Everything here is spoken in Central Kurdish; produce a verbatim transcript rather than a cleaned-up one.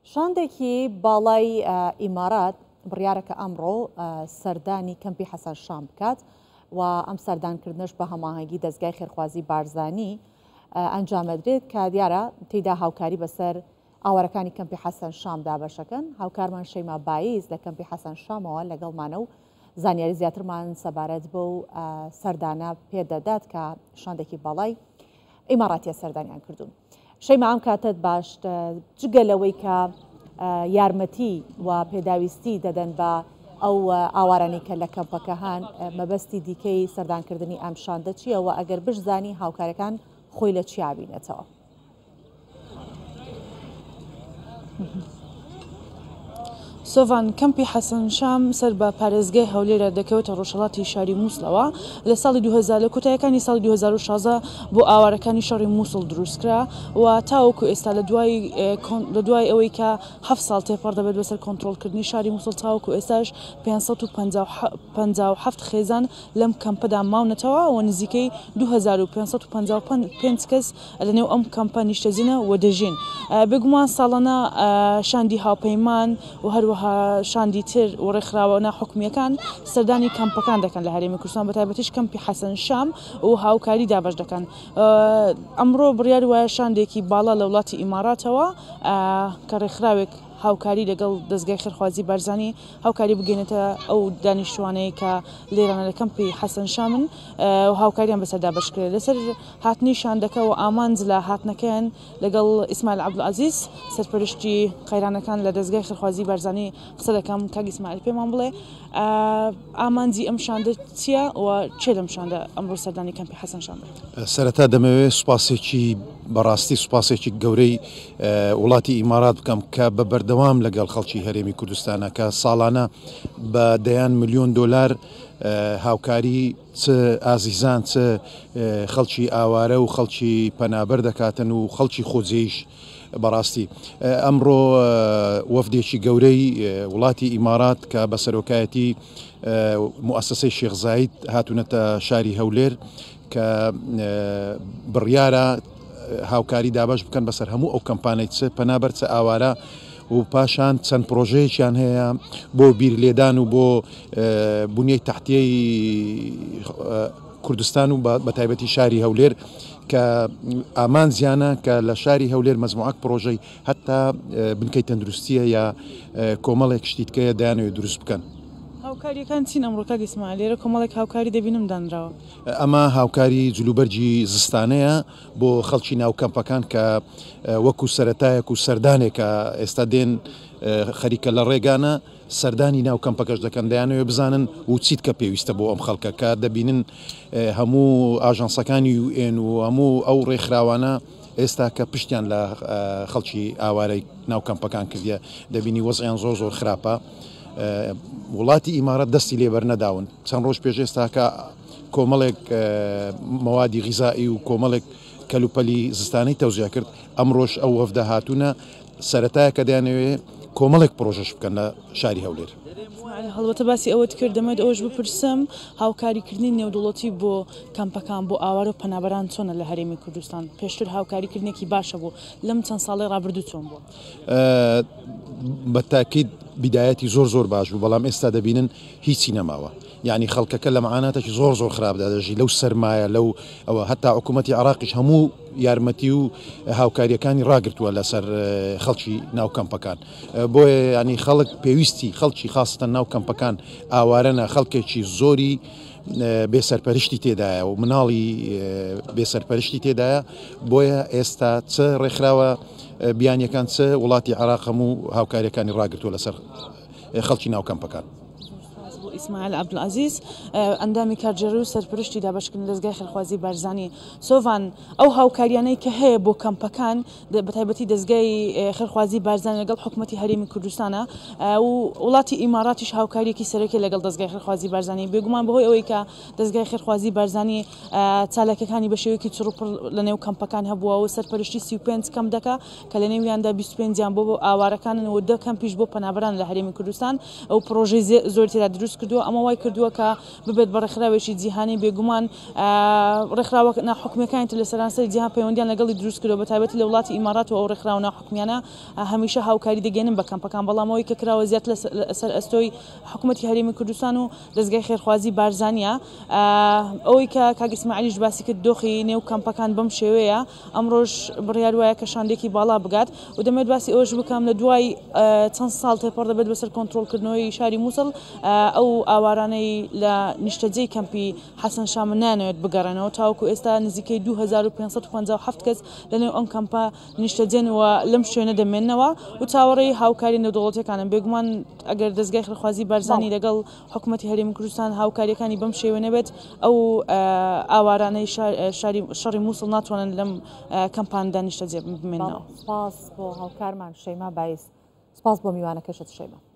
شاندێکی باڵای ئیمارات بڕیارەکە ئەمڕۆ سەردانی کەمپی حەسەن شام بکات و ئەم سەردانکردنش بە هەماهەنگی دەستگای خێرخوازی بارزانی ئەنجامەدرێت کە دیارە تێیدا هاوکاری بەسەر ئاوارەکانی کەمپی حەسەن شام دابەشەکەن. هاوکارمان شەیما بایز لە کەمپی حەسەن شامەوە لەگەڵمانە و زانیاری زیاترمان سەبارەت بۆ سەردانە پێدەدات کە شاندێکی باڵای ئیماراتیە سەردانیان کردوون. شەیما ئەم کاتت باش جگەلەوەی کە یارمەتی و پێداویستی دەدەن بە ئەو ئاوارانی کە لە کەمپەکە هەن مەبەستی دیکەی سەردانکردنی ئەم شاندە چییە و ئەگەر بشزانی هاوکارەکان خۆی لە چیا بینێتەوە؟ سۆڤان کەمپی حەسەن شام سەر بە پارێزگای هەولێرە دەکەوێتە ڕۆژهەڵاتی شاری مووسڵەوە لە ساڵی دوو هەزار لە کۆتاییەکانی ساڵی دوو هەزار و شازدە بۆ ئاوارەکانی شەڕی مووسڵ دروستکرا و تاوەکو ئێستا لە دوای لە دوای ئەوەی کە هەفت ساڵ تێپەڕ دەبێت بەسەر کۆنتڕۆڵکردنی شاری مووسڵ تاوەکو ئێستاش پێنجسەد و پەنجا و هەفت خێزان لەم کەمپەدا ماونەتەوە و نزیکەی دوو هەزار و پێنجسەد و پەنجا و پێنج کەس لەنێو ئەم کەمپە نیشتەجینە و دەژین. بێگومان ساڵانە شاندی هاوپەیمان و هەروەها شاندی تر و ڕێکخراوە ناحکومیەکان سەردانی کەمپەکان دەکەن لە هەرێمی کوردستان بەتایبەتیش کەمپی حەسەن شام و هاوکاری دابەش دەکەن. ئەمڕۆ بڕیار وایە شاندێکی باڵا لە وڵاتی ئیماراتەوە کە ڕێکخراوێک هاوکاری لەگەڵ دەستگای خێرخوازی بارزانی هاوکاری بگەێنێتە ئەو دانیشتوانەیە کە لێرانە لە کەمپی حەسەن شامن و هاوکاریان بەسەردا بەشکرێت لەسەر هاتنی شاندەکە و ئامانج لە هاتنەکەیان لەگەڵ ئیسماعیل عەبدولعەزیز سەرپەرشتی قەیرانەکان لە دەستگای خێرخوازی بارزانی قسە دەکەم. کاک ئیسماعیل پێمان بڵێ ئامانجی ئەم شاندە چییە و چێ لەم شاندە ئەمڕۆ سەردانی کەمپی حەسەن شام بێت؟ سەرەتا دەمەوێت سوپاسێکی بەڕاستی سوپاسێکی گەورەی وڵاتی ئیمارات بکەم کە بە بەردەوام لەگەڵ خەڵکی هەرێمی کوردستانە کە ساڵانە بە دەیان ملیۆن دۆلار هاوکاری چ ئازیزان چ خەڵکی ئاوارە و خەڵکی پەنابەر دەکاتن و خەڵکی خۆجێیش. بەڕاستی ئەمڕۆ وەفدێکی گەورەی وڵاتی ئیمارات کە بە سەرۆکایەتی موسسەی شێخ زاید هاتوونەتە شاری هەولێر کە بڕیارە هاوکاری دابش بکەن بەسەر هەموو ئەو کەمپانەی چ پەنابەر چ ئاوارە و پاشان چەند پرۆژەیەکیان هەیە بۆ بیرلێدان و بۆ بنیەی تەحتیەی کوردستان و بەتایبەتی شاری هەولێر کە ئامان زیانە کە لە شاری هەولێر مەزموعەک پرۆژەی هەتا بنکەی تەندروستیە یا کۆمەڵێک شتیتکەیە دایانەوێت دروست بکەن. هاوکاریەکان چین ئەمڕۆ کاک ئیسماعیل لێرە کۆمەڵێک هاوکاری دەبینم دانراوە. ئەمە هاوکاری جلوبەرجی زستانەیە بۆ خەڵکی ناو کەمپەکان کە وەکو سەرەتایەک و سەردانێکە ئێستا دێن خەریکە لە ڕێگانە سەردانی ناو کەمپەکەش دەکەن دەیانەوێ بزانن و چیت کە پێویستە بۆ ئەم خەڵکە کە دەبینن هەموو ئاژانسەکانی یو ئێن و هەموو ئەو ڕێکخراوانە ئێستا کە پشتیان لە خەڵکی ئاوارەی ناو کەمپەکان کردیە دەبینی وەزعیان زۆر زۆر خراپە. وڵاتی ئیمارەت دەستی لێبەر نەداون چەند ڕۆژ پێش ئێستاکە کۆمەڵێک مەوادی غیزایی و کۆمەڵێک کەلوپەلی زستانەی تەوزیا کرد. ئەمڕۆژ ئەو وەفدە هاتوونە سەرەتایە کە دەیانەوێ کۆمەڵێک پرۆژەش بکەن لە شاری هەولێر. هەڵبەتە باسی ئەوەت کرد دەمەوێت ئەوەش بپرسم هاوکاریکردنی نێودوڵەتی بۆ کەمپەکان بۆ ئاوارە و پەنابەران چۆنە لە هەرێمی کوردستان؟ پێشتر هاوکاریکردنێکی باشە بوو لەم چەند ساڵی ڕابردوو چۆن بووە؟ بە تاکید بیدایەتی زۆر زۆر باش بوو بەڵام ئێستا دەبینن هیچی نەماوە. یعنی خەڵکەکە لە مەعاناتێکی زۆر زۆر خراپدا دەژی لەو سەرمایە لەو ئەوە هەتا حکوومەتی عێراقیش هەموو یارمەتی و هاوکاریەکانی ڕاگرتووە لەسەر خەڵکی ناو کەمپەکان. بۆیە ینی خەڵک پێویستی خەڵکی خاستە ناو کەمپەکان ئاوارەنە خەڵکێکی زۆری بێسەرپەرشتی تێدایە و مناڵی بێسەرپەرشتی تێدایە. بۆیە ئێستا چ ڕێکخراوە بیانیەکان چ وڵاتی عێراق هەموو هاوکاریەکانی ڕاگرتووە لەسەر خەڵکی ناو کەمپەکان. ئیسماعیل عەبدولعەزیز ئەندامی کارژێڕی و سەرپەرشتی دابەشکردن دەستگای خێرخوازی بارزانی. سۆڤان ئەو هاوکاریانەی کە هەیە بۆ کەمپەکان بەتایبەتی دەستگای خێرخوازی بارزانی لەگەڵ حکوومەتی هەرێمی کوردستانە و وڵاتی ئیماراتیش هاوکاریەکی سەرەکی لەگەڵ دەستگای خێرخوازی بارزانی بێگومان بەهۆی ئەوەی کە دەستگای خێرخوازی بارزانی چالاکیەکانی بە شێوەیەکی چڕوپڕ لەنێو کەمپەکان هەبووە و سەرپەرشتی سی و پێنج کەم دەکا کە لە نێویاندا بیست و پێنجیان بۆ ئاوارەکانن و دە کەمپیش بۆ پەنابەران لە هەرێمی کوردستان ئەو پرۆژەی زۆر تێدا دروست کرد کردووە ئەمە وای کردووە کە ببێت بە ڕێکخراوێکی جیهانی بێگومان ڕێکخراوە ناحکومیەکانی لە سەرانسەری جیهان پەیوەندیان لەگەڵی دروست کردەوە بەتایبەتی لە وڵاتی ئیمارات و ئەو ڕێکخراوە ناحکومیانە هەمیشە هاوکاری دەگەێنن بە کەمپەکان بەڵام ئەوەی کە کراوە زیات لەسەر ئەستۆی حکوومەتی هەرێمی کوردستان و دەستگای خێرخوازی بارزانیە ئەوەی کە کاک ئیسماعیلیش باسی کرد دۆخی نێو کەمپەکان بەم شێوەیە ئەمڕۆژ بڕیار وایە کە شاندێکی باڵا بگات و دەمێت باسی ئەوەش بکەم لە دوای چەند ساڵ تێپەڕ دەبێت بەسەر کۆنتڕۆڵکردنەوەی شاری مووسڵ ئەو ئاوارانەی لە نیشتەجێی کەمپی حەسەن شام نانەوێت بگەڕێنەوە تاوەکو ئێستا نزیکەی دوو هەزار و پێنج سەد و پەنجا و هەفت کەس لەنێو ئەم کەمپە نیشتەجێنەوە لەم شوێنە دەمێننەوە و چاوەڕێی هاوکاری نێودوڵەتیەکانن بێگومان ئەگەر دەستگای خێرخوازی بارزانی لەگەڵ حکوومەتی هەرێمی کوردستان هاوکاریەکانی بەم شێوە نەبێت ئەو ئاوارانەی شەڕی مووسڵ ناتوانن لەم کەمپاندا نیشتەجێ بمێنەوە. سپاس بۆ هاوکارمان شەیما بایس، سپاس بۆ میوانەکەشت شەیما.